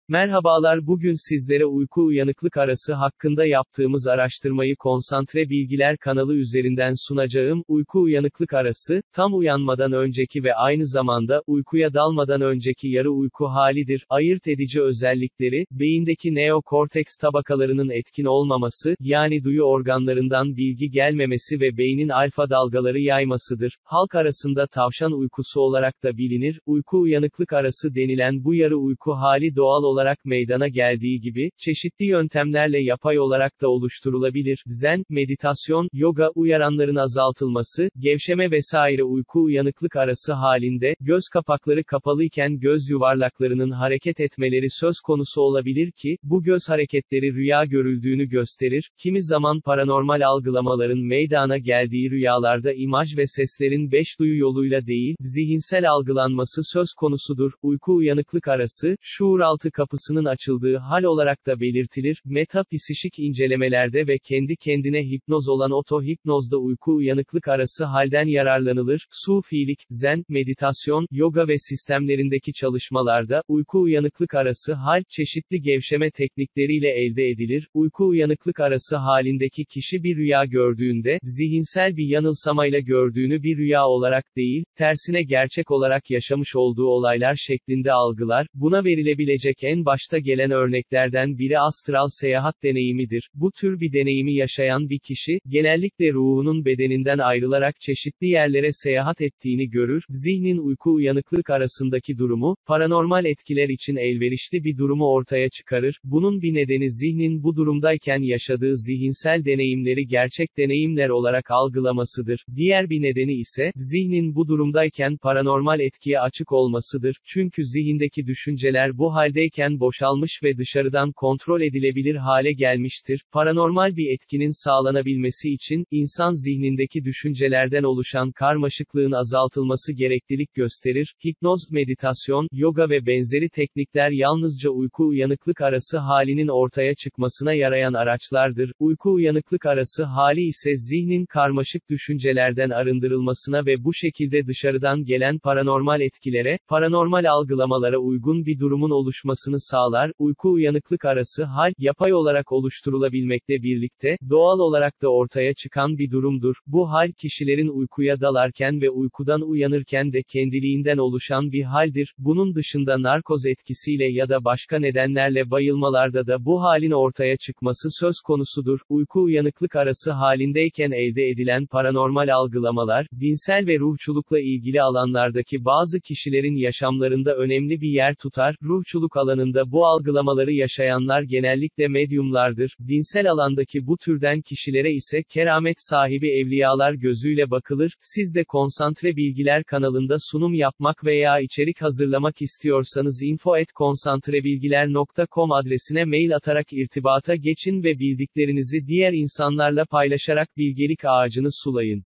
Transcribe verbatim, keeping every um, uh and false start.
Merhabalar, bugün sizlere uyku-uyanıklık arası hakkında yaptığımız araştırmayı Konsantre Bilgiler kanalı üzerinden sunacağım. Uyku-uyanıklık arası, tam uyanmadan önceki ve aynı zamanda, uykuya dalmadan önceki yarı uyku halidir. Ayırt edici özellikleri, beyindeki neokorteks tabakalarının etkin olmaması, yani duyu organlarından bilgi gelmemesi ve beynin alfa dalgaları yaymasıdır. Halk arasında tavşan uykusu olarak da bilinir. Uyku-uyanıklık arası denilen bu yarı uyku hali doğal olarak olarak meydana geldiği gibi, çeşitli yöntemlerle yapay olarak da oluşturulabilir. Zen, meditasyon, yoga, uyaranların azaltılması, gevşeme vesaire uyku-uyanıklık arası halinde, göz kapakları kapalıyken göz yuvarlaklarının hareket etmeleri söz konusu olabilir ki, bu göz hareketleri rüya görüldüğünü gösterir. Kimi zaman paranormal algılamaların meydana geldiği rüyalarda imaj ve seslerin beş duyu yoluyla değil, zihinsel algılanması söz konusudur. Uyku-uyanıklık arası, şuuraltı kapısının açıldığı hal olarak da belirtilir. Metapsişik incelemelerde ve kendi kendine hipnoz olan otohipnozda uyku-uyanıklık arası halden yararlanılır. Sufilik, zen, meditasyon, yoga ve sistemlerindeki çalışmalarda, uyku-uyanıklık arası hal, çeşitli gevşeme teknikleriyle elde edilir. Uyku-uyanıklık arası halindeki kişi bir rüya gördüğünde, zihinsel bir yanılsamayla gördüğünü bir rüya olarak değil, tersine gerçek olarak yaşamış olduğu olaylar şeklinde algılar. Buna verilebilecek en başta gelen örneklerden biri astral seyahat deneyimidir. Bu tür bir deneyimi yaşayan bir kişi, genellikle ruhunun bedeninden ayrılarak çeşitli yerlere seyahat ettiğini görür, zihnin uyku-uyanıklık arasındaki durumu, paranormal etkiler için elverişli bir durumu ortaya çıkarır. Bunun bir nedeni zihnin bu durumdayken yaşadığı zihinsel deneyimleri gerçek deneyimler olarak algılamasıdır. Diğer bir nedeni ise, zihnin bu durumdayken paranormal etkiye açık olmasıdır. Çünkü zihindeki düşünceler bu haldeyken boşalmış ve dışarıdan kontrol edilebilir hale gelmiştir. Paranormal bir etkinin sağlanabilmesi için, insan zihnindeki düşüncelerden oluşan karmaşıklığın azaltılması gereklilik gösterir. Hipnoz, meditasyon, yoga ve benzeri teknikler yalnızca uyku-uyanıklık arası halinin ortaya çıkmasına yarayan araçlardır. Uyku-uyanıklık arası hali ise zihnin karmaşık düşüncelerden arındırılmasına ve bu şekilde dışarıdan gelen paranormal etkilere, paranormal algılamalara uygun bir durumun oluşmasını sağlar. Uyku-uyanıklık arası hal, yapay olarak oluşturulabilmekle birlikte, doğal olarak da ortaya çıkan bir durumdur. Bu hal kişilerin uykuya dalarken ve uykudan uyanırken de kendiliğinden oluşan bir haldir. Bunun dışında narkoz etkisiyle ya da başka nedenlerle bayılmalarda da bu halin ortaya çıkması söz konusudur. Uyku-uyanıklık arası halindeyken elde edilen paranormal algılamalar, dinsel ve ruhçulukla ilgili alanlardaki bazı kişilerin yaşamlarında önemli bir yer tutar. Ruhçuluk alanında bu algılamaları yaşayanlar genellikle medyumlardır. Dinsel alandaki bu türden kişilere ise keramet sahibi evliyalar gözüyle bakılır. Siz de Konsantre Bilgiler kanalında sunum yapmak veya içerik hazırlamak istiyorsanız info et konsantrebilgiler nokta com adresine mail atarak irtibata geçin ve bildiklerinizi diğer insanlarla paylaşarak bilgelik ağacını sulayın.